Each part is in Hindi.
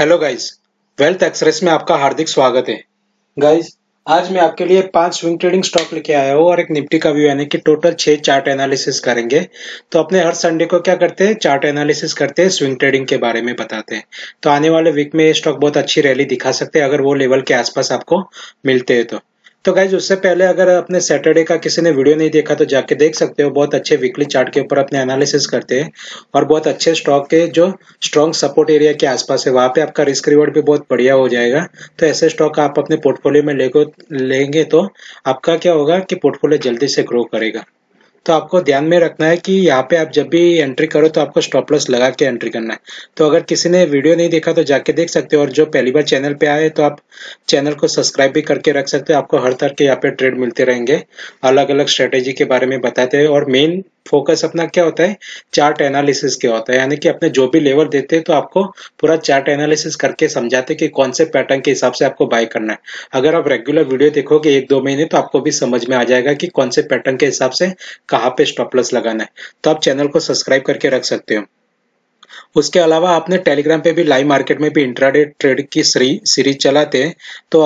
हेलो गाइस, वेल्थ एक्सप्रेस में आपका हार्दिक स्वागत है। गाइस, आज मैं आपके लिए 5 स्विंग ट्रेडिंग स्टॉक लेके आया हूँ और एक निफ्टी का व्यू यानी कि टोटल 6 चार्ट एनालिसिस करेंगे। तो अपने हर संडे को क्या करते हैं, चार्ट एनालिसिस करते हैं, स्विंग ट्रेडिंग के बारे में बताते हैं। तो आने वाले वीक में ये स्टॉक बहुत अच्छी रैली दिखा सकते हैं अगर वो लेवल के आसपास आपको मिलते हैं तो गाइज उससे पहले अगर अपने सैटरडे का किसी ने वीडियो नहीं देखा तो जाके देख सकते हो। बहुत अच्छे वीकली चार्ट के ऊपर अपने एनालिसिस करते हैं और बहुत अच्छे स्टॉक के जो स्ट्रॉन्ग सपोर्ट एरिया के आसपास है वहां पे आपका रिस्क रिवॉर्ड भी बहुत बढ़िया हो जाएगा। तो ऐसे स्टॉक आप अपने पोर्टफोलियो में लेंगे तो आपका क्या होगा कि पोर्टफोलियो जल्दी से ग्रो करेगा। तो आपको ध्यान में रखना है कि यहाँ पे आप जब भी एंट्री करो तो आपको स्टॉप लॉस लगा के एंट्री करना है। तो अगर किसी ने वीडियो नहीं देखा तो जाके देख सकते हो और जो पहली बार चैनल पे आए तो आप चैनल को सब्सक्राइब भी करके रख सकते हो। आपको हर तरह के यहाँ पे ट्रेड मिलते रहेंगे, अलग अलग स्ट्रेटेजी के बारे में बताते हैं और मेन फोकस अपना क्या होता है, चार्ट एनालिसिस क्या होता है। यानी कि अपने जो भी लेवल देते हैं तो आपको पूरा चार्ट एनालिसिस करके समझाते कि कौन से पैटर्न के हिसाब से आपको बाय करना है। अगर आप रेगुलर वीडियो देखोगे 1-2 महीने तो आपको भी समझ में आ जाएगा कि कौन से पैटर्न के हिसाब से कहाँ पे स्टॉप लॉस लगाना है। तो आप चैनल को सब्सक्राइब करके रख सकते हो। उसके अलावा आपने टेलीग्राम पे भी लाइव मार्केट में भी इंट्राडे ट्रेड की सीरीज चलाते हैं। तो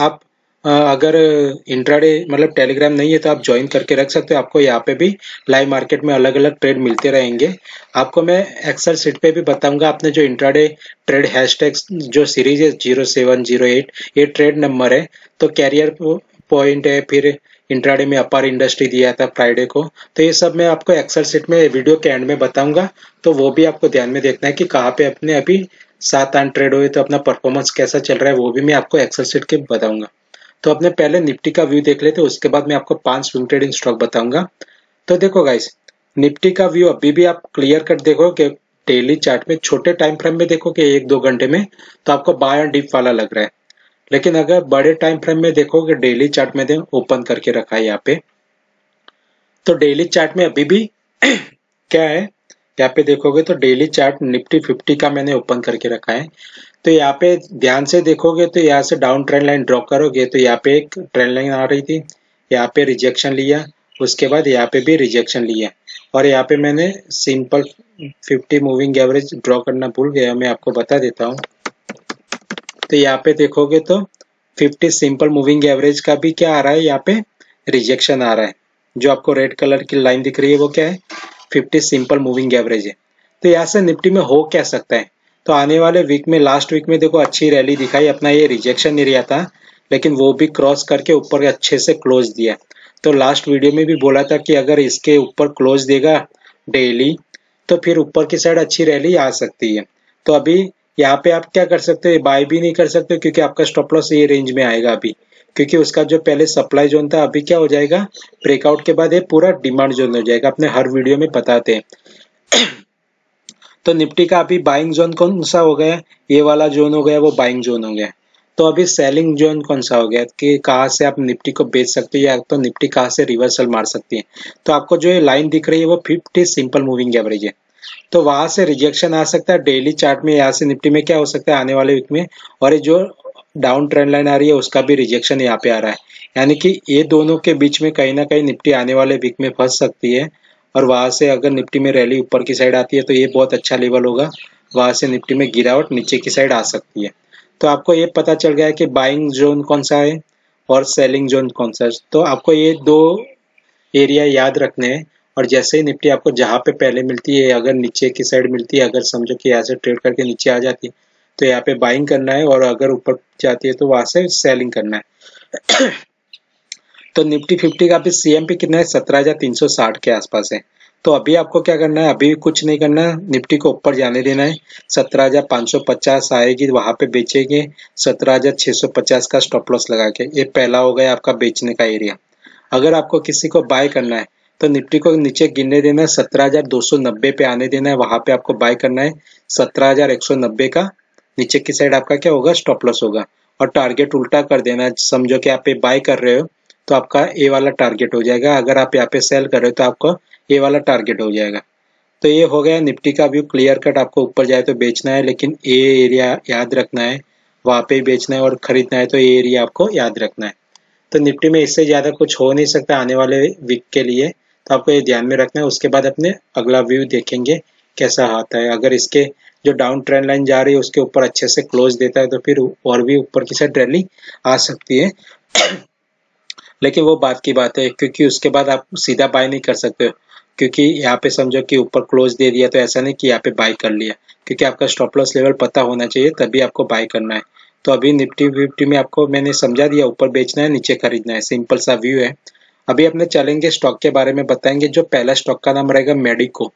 अगर इंट्राडे मतलब टेलीग्राम नहीं है तो आप ज्वाइन करके रख सकते हो। आपको यहाँ पे भी लाइव मार्केट में अलग अलग ट्रेड मिलते रहेंगे। आपको मैं एक्सेल सीट पे भी बताऊंगा। आपने जो इंट्राडे ट्रेड हैशटैग जो सीरीज है 0708 ये ट्रेड नंबर है। तो कैरियर पॉइंट है, फिर इंट्राडे में अपार इंडस्ट्री दिया था फ्राइडे को। तो ये सब मैं आपको एक्सेल सीट में वीडियो के एंड में बताऊंगा। तो वो भी आपको ध्यान में देखना है कि कहाँ पे अपने अभी 7-8 ट्रेड हुए तो अपना परफॉर्मेंस कैसा चल रहा है, वो भी मैं आपको एक्सेल सीट के बताऊंगा। तो अपने पहले निफ्टी का व्यू देख लेते हैं, उसके बाद मैं आपको 5 स्विंग ट्रेडिंग स्टॉक बताऊंगा। तो देखो गाइस, निफ्टी का व्यू अभी भी आप क्लियर कट देखो कि डेली चार्ट में छोटे टाइम फ्रेम में देखो कि 1-2 घंटे में तो आपको बाय एंड डिप वाला लग रहा है। लेकिन अगर बड़े टाइम फ्रेम में देखोगे, डेली चार्ट में ओपन करके रखा है यहाँ पे, तो डेली चार्ट में अभी भी क्या है, यहाँ पे देखोगे तो डेली चार्ट निफ्टी 50 का मैंने ओपन करके रखा है। तो यहाँ पे ध्यान से देखोगे तो यहाँ से डाउन ट्रेंड लाइन ड्रॉ करोगे तो यहाँ पे एक ट्रेंड लाइन आ रही थी, यहाँ पे रिजेक्शन लिया, उसके बाद यहाँ पे भी रिजेक्शन लिया और यहाँ पे मैंने सिंपल 50 मूविंग एवरेज ड्रॉ करना भूल गया, मैं आपको बता देता हूँ। तो यहाँ पे देखोगे तो 50 सिंपल मूविंग एवरेज का भी क्या आ रहा है, यहाँ पे रिजेक्शन आ रहा है। जो आपको रेड कलर की लाइन दिख रही है वो क्या है, 50 सिंपल मूविंग एवरेज है। तो यहाँ से निफ्टी में हो क्या सकता है, तो आने वाले वीक में, लास्ट वीक में देखो अच्छी रैली दिखाई, अपना ये रिजेक्शन एरिया था लेकिन वो भी क्रॉस करके ऊपर अच्छे से क्लोज दिया। तो लास्ट वीडियो में भी बोला था कि अगर इसके ऊपर क्लोज देगा डेली तो फिर ऊपर की साइड अच्छी रैली आ सकती है। तो अभी यहाँ पे आप क्या कर सकते हैं, बाय भी नहीं कर सकते क्योंकि आपका स्टॉप लॉस ये रेंज में आएगा अभी, क्योंकि उसका जो पहले सप्लाई जोन था अभी क्या हो जाएगा, ब्रेकआउट के बाद ये पूरा डिमांड जोन हो जाएगा। अपने हर वीडियो में बताते हैं। तो निफ्टी का अभी बाइंग जोन कौन सा हो गया, ये वाला जोन हो गया, वो बाइंग जोन हो गया। तो अभी सेलिंग जोन कौन सा हो गया कि कहाँ से आप निफ्टी को बेच सकते हो या तो निफ्टी कहाँ से रिवर्सल मार सकती है। तो आपको जो ये लाइन दिख रही है वो 50 सिंपल मूविंग एवरेज है। तो वहां से रिजेक्शन आ सकता है डेली चार्ट में, यहाँ से निफ्टी में क्या हो सकता है आने वाले वीक में, और ये जो डाउन ट्रेंड लाइन आ रही है उसका भी रिजेक्शन यहाँ पे आ रहा है। यानी कि ये दोनों के बीच में कहीं ना कहीं निफ्टी आने वाले वीक में फंस सकती है और वहां से अगर निफ्टी में रैली ऊपर की साइड आती है तो ये बहुत अच्छा लेवल होगा, वहां से निफ्टी में गिरावट नीचे की साइड आ सकती है। तो आपको ये पता चल गया है कि बाइंग जोन कौन सा है और सेलिंग जोन कौन सा है। तो आपको ये दो एरिया याद रखने हैं और जैसे ही निफ्टी आपको जहां पे पहले मिलती है, अगर नीचे की साइड मिलती है, अगर समझो कि यहाँ से ट्रेड करके नीचे आ जाती है तो यहाँ पे बाइंग करना है और अगर ऊपर जाती है तो वहां से सेलिंग करना है। तो निफ्टी 50 का भी सीएमपी कितना है, 17,360 के आसपास है। तो अभी आपको क्या करना है, अभी कुछ नहीं करना है, निफ्टी को ऊपर जाने देना है। 17,550 आएगी वहां पे बेचेंगे, 17,650 का स्टॉप लॉस लगा के। ये पहला हो गया आपका बेचने का एरिया। अगर आपको किसी को बाय करना है तो निफ्टी को नीचे गिरने देना है, 17,290 पे आने देना है, वहां पे आपको बाय करना है। 17,190 का नीचे की साइड आपका क्या होगा, स्टॉप लॉस होगा और टारगेट उल्टा कर देना है। समझो कि आप पे बाय कर रहे हो तो आपका ए वाला टारगेट हो जाएगा, अगर आप यहाँ पे सेल कर रहे हो तो आपका ए वाला टारगेट हो जाएगा। तो ये हो गया निफ्टी का व्यू क्लियर कट। आपको ऊपर जाए तो बेचना है लेकिन ए एरिया याद रखना है, वहां पे बेचना है, और खरीदना है तो ये एरिया आपको याद रखना है। तो निफ्टी में इससे ज्यादा कुछ हो नहीं सकता आने वाले वीक के लिए, तो आपको ये ध्यान में रखना है। उसके बाद अपने अगला व्यू देखेंगे कैसा आता है। अगर इसके जो डाउन ट्रेंड लाइन जा रही है उसके ऊपर अच्छे से क्लोज देता है तो फिर और भी ऊपर की साइड रैली आ सकती है। लेकिन वो बात की बात है, क्योंकि उसके बाद आप सीधा बाय नहीं कर सकते हो, क्योंकि यहाँ पे समझो कि ऊपर क्लोज दे दिया तो ऐसा नहीं कि यहाँ पे बाय कर लिया, क्योंकि आपका स्टॉप लॉस लेवल पता होना चाहिए तभी आपको बाय करना है। तो अभी निफ्टी फिफ्टी में आपको मैंने समझा दिया, ऊपर बेचना है नीचे खरीदना है, सिंपल सा व्यू है। अभी अपने चलेंगे स्टॉक के बारे में बताएंगे। जो पहला स्टॉक का नाम रहेगा मेडिको।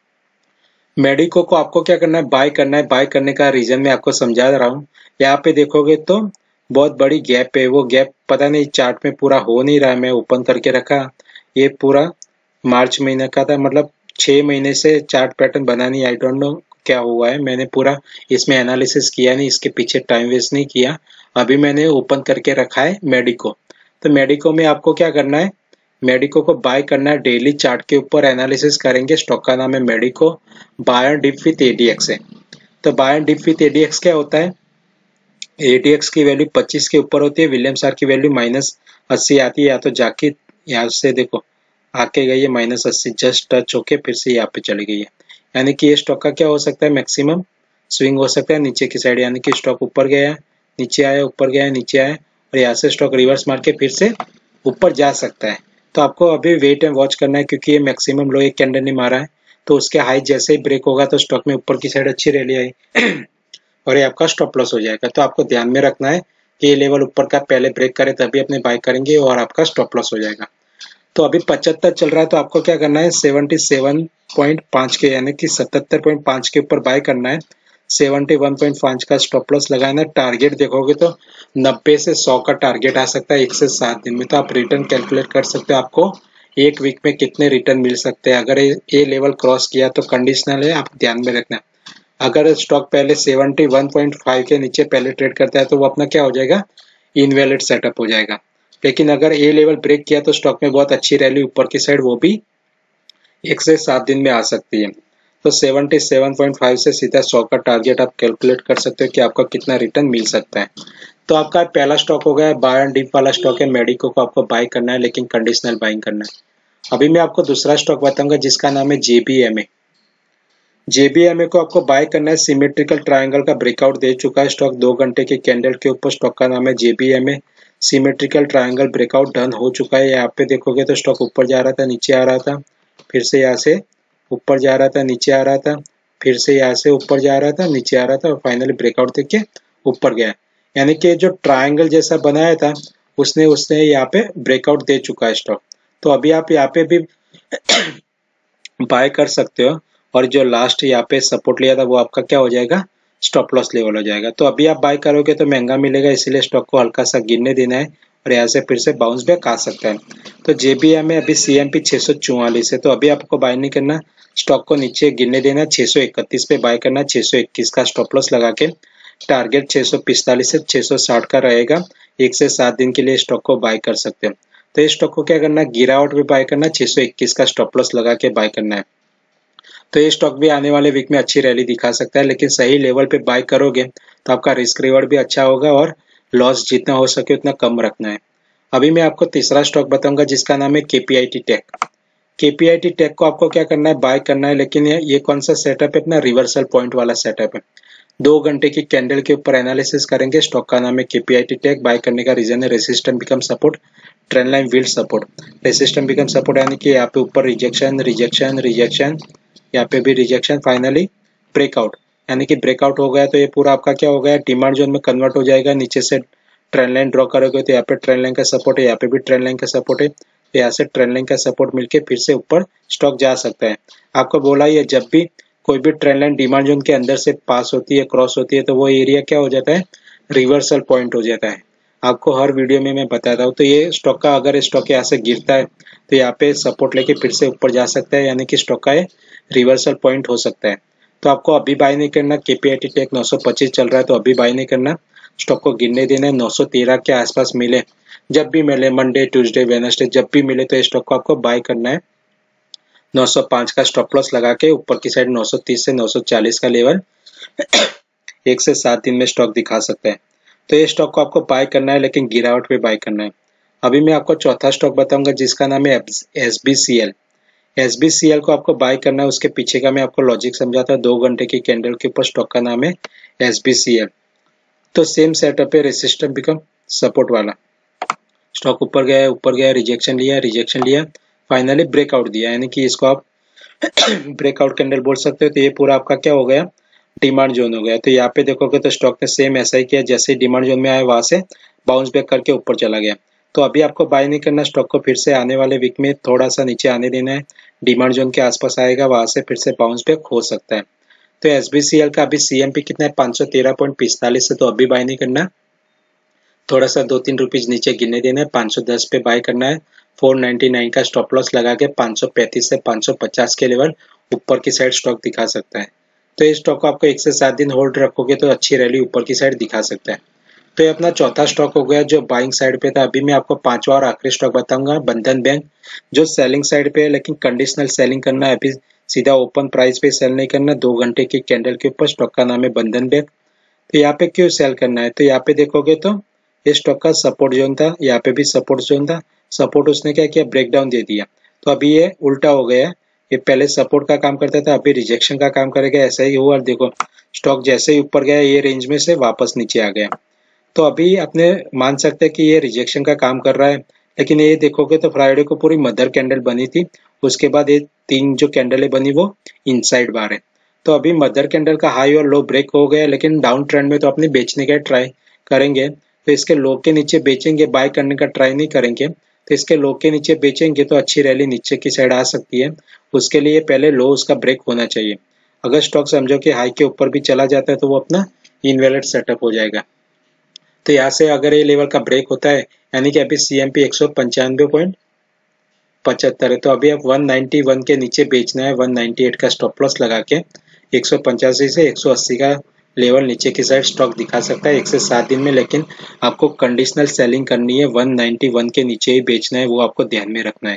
मेडिको को आपको क्या करना है, बाय करना है। बाय करने का रीजन मैं आपको समझा रहा हूँ। यहाँ पे देखोगे तो बहुत बड़ी गैप है, वो गैप पता नहीं चार्ट में पूरा हो नहीं रहा है। मैं ओपन करके रखा, ये पूरा मार्च महीने का था, मतलब 6 महीने से चार्ट पैटर्न बना नहीं। आई डोंट नो क्या हुआ है, मैंने पूरा इसमें एनालिसिस किया नहीं, इसके पीछे टाइम वेस्ट नहीं किया। अभी मैंने ओपन करके रखा है मेडिको। तो मेडिको में आपको क्या करना है, मेडिको को बाय करना है। डेली चार्ट के ऊपर एनालिसिस करेंगे। स्टॉक का नाम है Medico. Buy dip with ADX है। तो बाय डिप विथ एडीएक्स क्या होता है, एडीएक्स की वैल्यू 25 के ऊपर होती है, विलियम्स आर की वैल्यू -80 आती है। या तो जाके यहाँ से देखो आके गई है -80, जस्ट टच होके फिर से यहाँ पे चली गई है। यानी कि ये स्टॉक का क्या हो सकता है, मैक्सिमम स्विंग हो सकता है नीचे की साइड। यानी कि स्टॉक ऊपर गया है, नीचे आया, ऊपर गया है, नीचे आया, और यहाँ से स्टॉक रिवर्स मार के फिर से ऊपर जा सकता है। तो आपको अभी वेट एंड वॉच करना है, क्योंकि ये मैक्सिमम लो एक कैंडल नहीं मारा है। तो उसके हाई जैसे ही ब्रेक होगा तो स्टॉक में ऊपर की साइड अच्छी रैली आई और ये आपका स्टॉप लॉस हो जाएगा। तो आपको ध्यान में रखना है कि ये लेवल ऊपर का पहले ब्रेक करे तभी अपने बाय करेंगे और आपका स्टॉप लॉस हो जाएगा। तो अभी 75 चल रहा है, तो आपको क्या करना है, 77.5 के यानी कि 77.5 के ऊपर बाय करना है। 71.5 का स्टॉप लॉस लगाना है। टारगेट देखोगे तो 90 से 100 का टारगेट आ सकता है 1 से 7 दिन में। तो आप रिटर्न कैलकुलेट कर सकते हो, आपको एक वीक में कितने रिटर्न मिल सकते हैं। अगर ये लेवल क्रॉस किया तो कंडीशनल है, आप ध्यान में रखना। अगर स्टॉक पहले 71.5 के नीचे पहले ट्रेड करता है तो वो अपना क्या हो जाएगा, इनवैलिड सेटअप हो जाएगा। लेकिन अगर ये लेवल ब्रेक किया तो स्टॉक में बहुत अच्छी रैली ऊपर की साइड, वो भी 1 से 7 दिन में आ सकती है। तो 77.5 से सीधा 100 का टारगेट आप कैलकुलेट कर सकते हो कि आपका कितना रिटर्न मिल सकता है। तो आपका पहला स्टॉक हो गया बाय एंड डिप वाला स्टॉक है, मेडिको को आपको बाय करना है, लेकिन कंडीशनल बाइंग करना है। अभी मैं आपको दूसरा स्टॉक बताऊंगा जिसका नाम है जेबीएमए। जेबीएमए को आपको बाय करना है। सिमेट्रिकल ट्रायंगल का ब्रेकआउट दे चुका है स्टॉक 2 घंटे के कैंडल के ऊपर। स्टॉक का नाम है JBMA. Symmetrical triangle breakout done हो चुका है। यहाँ पे देखोगे तो स्टॉक ऊपर जा रहा था, नीचे आ रहा था, फिर से यहाँ से ऊपर जा रहा था, नीचे आ रहा था, फिर से यहाँ से ऊपर जा रहा था, नीचे आ रहा था, और फाइनली ब्रेकआउट देके ऊपर गया। यानी कि जो ट्रायंगल जैसा बनाया था उसने उसने यहाँ पे ब्रेकआउट दे चुका है स्टॉक। तो अभी आप यहाँ पे भी बाय कर सकते हो। और जो लास्ट यहाँ पे सपोर्ट लिया था वो आपका क्या हो जाएगा, स्टॉप लॉस लेवल हो जाएगा। तो अभी आप बाय करोगे तो महंगा मिलेगा, इसीलिए स्टॉक को हल्का सा गिरने देना है और यहाँ से फिर से बाउंस बैक आ सकता है। तो जेबीएम में अभी सीएमपी 644 है, तो अभी आपको बाय नहीं करना, स्टॉक को नीचे गिरने देना। 631 पे बाय करना, 621 का स्टॉप लॉस लगा के। टारगेट 645 से 660 का रहेगा। 1 से 7 दिन के लिए स्टॉक को बाय कर सकते हैं। तो इस स्टॉक को क्या करना, गिरावट में बाय करना, 621 का स्टॉप लॉस लगा के बाय करना है। तो ये स्टॉक भी आने वाले वीक में अच्छी रैली दिखा सकता है, लेकिन सही लेवल पे बाय करोगे तो आपका रिस्क रिवॉर्ड भी अच्छा होगा और लॉस जितना हो सके उतना कम रखना है। अभी मैं आपको तीसरा स्टॉक बताऊंगा जिसका नाम है केपीआईटी टेक। केपीआईटी टेक को आपको क्या करना है, बाय करना है, लेकिन ये कौन सा सेटअप है, अपना रिवर्सल पॉइंट वाला सेटअप है। 2 घंटे की कैंडल के ऊपर एनालिसिस करेंगे। स्टॉक का नाम है केपीआईटी टेक। बाय करने का रीजन है resistant become support, trend line will support. Resistant become support यानी कि यहाँ पे ऊपर रिजेक्शन रिजेक्शन रिजेक्शन, यहाँ पे भी रिजेक्शन, फाइनली ब्रेकआउट। यानी कि ब्रेकआउट हो गया तो ये पूरा आपका क्या हो गया, डिमांड जोन में कन्वर्ट हो जाएगा। नीचे से ट्रेंड लाइन ड्रॉ करोगे तो यहाँ पे ट्रेंड लाइन का सपोर्ट है, यहाँ पे भी ट्रेंड लाइन का सपोर्ट है। तो यहाँ से ट्रेंड लाइन का सपोर्ट मिलके फिर से ऊपर स्टॉक जा सकता है। आपको बोला ये जब भी कोई भी ट्रेंड लाइन डिमांड जोन के अंदर से पास होती है, क्रॉस होती है, तो वो एरिया क्या हो जाता है, रिवर्सल पॉइंट हो जाता है। आपको हर वीडियो में मैं बताता हूँ। तो ये स्टॉक का अगर स्टॉक यहाँ से गिरता है तो यहाँ पे सपोर्ट लेके फिर से ऊपर जा सकता है, यानी कि स्टॉक का ये रिवर्सल पॉइंट हो सकता है। तो आपको अभी बाय नहीं करना। केपीआईटी टेक 925 चल रहा है तो अभी बाय नहीं करना, स्टॉक को गिरने देना है। 913 के आसपास मिले, जब भी मिले, मंडे ट्यूसडे वेडनेसडे जब भी मिले तो स्टॉक को आपको बाय करना है। 905 का स्टॉप लॉस लगा के ऊपर की साइड 930 से 940 का लेवल 1 से 7 दिन में स्टॉक दिखा सकता है। तो ये स्टॉक को आपको बाय करना है, लेकिन गिरावट पे बाय करना है। अभी मैं आपको चौथा स्टॉक बताऊंगा जिसका नाम है एसबीसीएल। SBCL को आपको बाय करना है, उसके पीछे का मैं आपको लॉजिक समझाता हूँ। 2 घंटे की कैंडल के ऊपर स्टॉक का नाम है SBCL। तो सेम सेटअप है, रेसिस्टेंस बिकम सपोर्ट वाला। स्टॉक ऊपर गया, रिजेक्शन लिया, फाइनली ब्रेकआउट दिया, यानी कि इसको आप ब्रेकआउट कैंडल बोल सकते हो। तो ये पूरा आपका क्या हो गया, डिमांड जोन हो गया। तो यहाँ पे देखोगे तो स्टॉक ने सेम ऐसा ही किया, जैसे डिमांड जोन में आया वहां से बाउंस बैक करके ऊपर चला गया। तो अभी आपको बाय नहीं करना, स्टॉक को फिर से आने वाले वीक में थोड़ा सा नीचे आने देना है, डिमांड जोन के आसपास आएगा, वहां से फिर से बाउंस बैक हो सकता है। तो SBCL का अभी CMP कितना है, 513.45 है, तो अभी बाय नहीं करना, थोड़ा सा 2-3 रुपीज नीचे गिरने देना है, 510 पे बाय करना है। 499 का स्टॉप लॉस लगा के 535 से 550 के लेवल ऊपर की साइड स्टॉक दिखा सकता है। तो इस स्टॉक को आपको 1 से 7 दिन होल्ड रखोगे तो अच्छी रैली ऊपर की साइड दिखा सकता है। तो ये अपना चौथा स्टॉक हो गया जो बाइंग साइड पे था। अभी मैं आपको पांचवा और आखिरी स्टॉक बताऊंगा, बंधन बैंक, जो सेलिंग साइड पे है, लेकिन कंडीशनल सेलिंग करना है। अभी सीधा ओपन प्राइस पे सेल नहीं करना, 2 घंटे की कैंडल के ऊपर। स्टॉक का नाम है बंधन बैंक। तो यहाँ पे क्यों सेल करना है, तो यहाँ पे देखोगे तो ये स्टॉक का सपोर्ट जोन था, यहाँ पे भी सपोर्ट जोन था। सपोर्ट उसने क्या किया, ब्रेकडाउन दे दिया। तो अभी ये उल्टा हो गया है, ये पहले सपोर्ट का काम करता था, अभी रिजेक्शन का काम करेगा। ऐसा ही हुआ, देखो स्टॉक जैसे ही ऊपर गया ये रेंज में से वापस नीचे आ गया। तो अभी अपने मान सकते हैं कि ये रिजेक्शन का काम कर रहा है, लेकिन ये देखोगे तो फ्राइडे को पूरी मदर कैंडल बनी थी, उसके बाद ये 3 जो कैंडलें बनी वो इनसाइड बार है। तो अभी मदर कैंडल का हाई और लो ब्रेक हो गया, लेकिन डाउन ट्रेंड में तो अपने बेचने का ट्राई करेंगे। तो इसके लो के नीचे बेचेंगे, बाय करने का ट्राई नहीं करेंगे। तो इसके लो के नीचे बेचेंगे तो अच्छी रैली नीचे की साइड आ सकती है। उसके लिए पहले लो उसका ब्रेक होना चाहिए। अगर स्टॉक समझो कि हाई के ऊपर भी चला जाता है तो वो अपना इनवैलिड सेटअप हो जाएगा। तो यहाँ से अगर ये लेवल का ब्रेक होता है, यानी कि अभी CMP 195.75 है, तो अभी आप 191 के नीचे बेचना है, 198 का स्टॉप लॉस लगा के। 185 से 180 का लेवल नीचे की साइड स्टॉक दिखा सकता है 1 से 7 दिन में, लेकिन आपको कंडीशनल सेलिंग करनी है, 191 के नीचे ही बेचना है, वो आपको ध्यान में रखना है।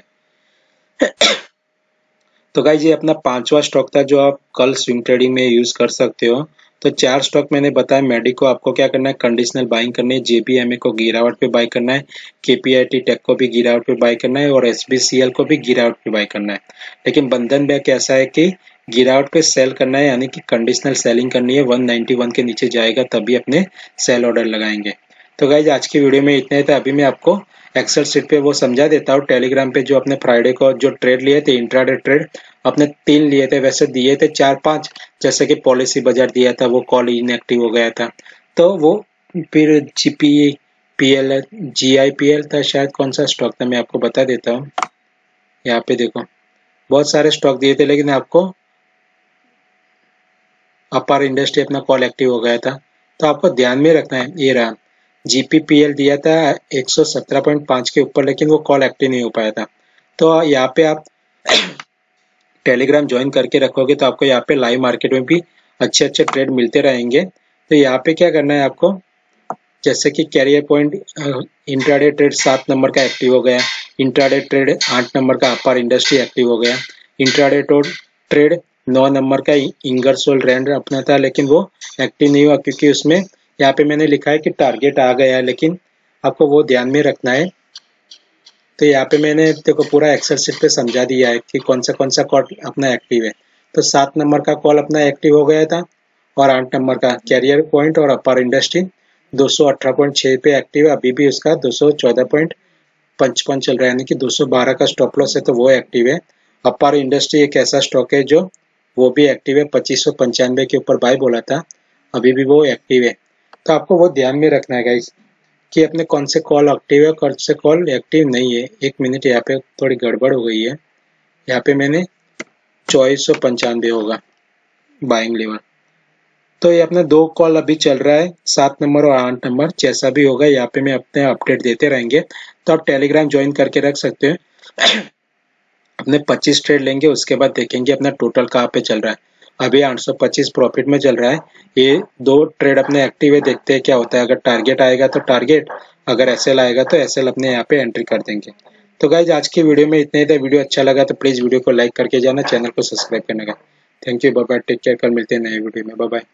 तो गाइस ये अपना पांचवा स्टॉक था जो आप कल स्विंग ट्रेडिंग में यूज कर सकते हो। तो 4 स्टॉक मैंने बताया। मेडी को आपको क्या करना है, कंडीशनल बाइंग करनी है। JBMA को गिरावट पे बाय करना है। KPIT टेक को भी गिरावट पे बाय करना है और SBCL को भी गिरावट पे बाय करना है। लेकिन बंधन बैंक ऐसा है कि गिरावट पे सेल करना है, यानी कि कंडीशनल सेलिंग करनी है। 191 के नीचे जाएगा तभी अपने सेल ऑर्डर लगाएंगे। तो गाइज आज की वीडियो में इतना ही था। अभी मैं आपको एक्सेल शीट पे वो समझा देता हूँ। टेलीग्राम पे जो अपने फ्राइडे को जो ट्रेड लिए थे, इंट्राडे ट्रेड अपने 3 लिए थे, वैसे दिए थे 4-5, जैसे कि पॉलिसी बाजार दिया था, वो कॉल इनएक्टिव हो गया था। तो वो फिर GPPL GIPL था शायद, कौन सा स्टॉक था मैं आपको बता देता हूँ। यहाँ पे देखो बहुत सारे स्टॉक दिए थे, लेकिन आपको अपार इंडस्ट्री अपना कॉल एक्टिव हो गया था। तो आपको ध्यान में रखना है, ये रहा GPPL दिया था 117.5 के ऊपर, लेकिन वो कॉल एक्टिव नहीं हो पाया था। तो यहाँ पे आप टेलीग्राम ज्वाइन करके रखोगे तो आपको यहाँ पे लाइव मार्केट में भी अच्छे अच्छे ट्रेड मिलते रहेंगे। तो यहाँ पे क्या करना है आपको, जैसे कि career point intraday trade 7 number का एक्टिव हो गया, इंट्राडे ट्रेड 8 नंबर का अपार इंडस्ट्री एक्टिव हो गया, इंट्राडे ट्रेड 9 नंबर का इंगरसोल रैंड अपना था, लेकिन वो एक्टिव नहीं हुआ क्योंकि उसमें यहाँ पे मैंने लिखा है कि टारगेट आ गया है, लेकिन आपको वो ध्यान में रखना है। तो यहाँ पे मैंने देखो पूरा एक्सेल शीट पे समझा दिया है कि कौन सा कॉल अपना एक्टिव है। तो 7 नंबर का कॉल अपना एक्टिव हो गया था और 8 नंबर का कैरियर पॉइंट और अपार इंडस्ट्री 218.6 पे एक्टिव है। अभी भी उसका 214.55 चल रहा है, यानी कि 212 का स्टॉप लॉस है, तो वो एक्टिव है। अपार इंडस्ट्री एक ऐसा स्टॉक है जो वो भी एक्टिव है, 2595 के ऊपर बाय बोला था, अभी भी वो एक्टिव है। तो आपको वो ध्यान में रखना है गाइस कि अपने कौन से कॉल एक्टिव है, कौन से कॉल एक्टिव नहीं है। 1 मिनट, यहाँ पे थोड़ी गड़बड़ हो गई है। यहाँ पे मैंने 2495 होगा बाइंग लेवल। तो ये अपना 2 कॉल अभी चल रहा है, 7 नंबर और 8 नंबर, जैसा भी होगा यहाँ पे मैं अपने अपडेट देते रहेंगे। तो आप टेलीग्राम ज्वाइन करके रख सकते हैं। अपने 25 ट्रेड लेंगे, उसके बाद देखेंगे अपना टोटल कहाँ पे चल रहा है। अभी 825 प्रॉफिट में चल रहा है। ये 2 ट्रेड अपने एक्टिव है, देखते हैं क्या होता है। अगर टारगेट आएगा तो टारगेट, अगर एसएल आएगा तो एसएल अपने यहाँ पे एंट्री कर देंगे। तो गाइज आज की वीडियो में इतना ही था। वीडियो अच्छा लगा तो प्लीज वीडियो को लाइक करके जाना, चैनल को सब्सक्राइब करने का। Thank you, bye bye, take care. कल मिलते हैं नए वीडियो में, बाय बाय।